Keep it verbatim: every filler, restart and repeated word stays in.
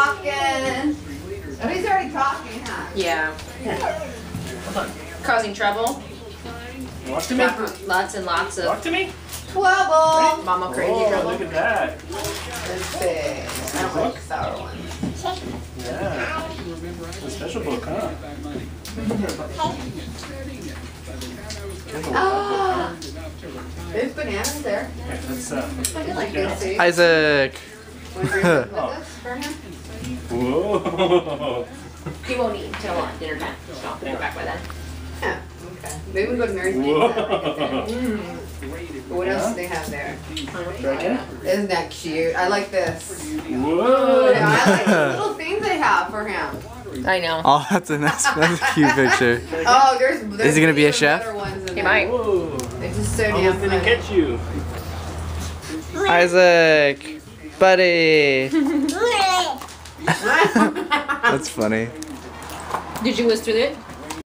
talking. Oh, he's already talking, huh? Yeah. Causing trouble. Walk to me. Lots and lots of Walk to me. Trouble. mama crazy Oh, trouble. look at that. It's big. I don't like sour ones. Yeah. It's a special book, huh? Ah, there's bananas there. Okay, let's, uh, I like this. See? Isaac. Want to bring something like this for him? Whoa. He won't eat until uh, dinner time. So I'll get back by then. Yeah. Okay. Maybe we can go to Mary's Whoa. Pizza. What else do they have there? Dragon? Isn't that cute? I like this. Whoa. Yeah, I like the little things they have for him. I know. Oh, that's a nice, that's a cute picture. Oh, there's. there's Is he gonna be a even chef? better ones in He there. might. Whoa. They're just so damn Almost didn't funny. catch you. Isaac, buddy. That's funny. Did you whiz through it?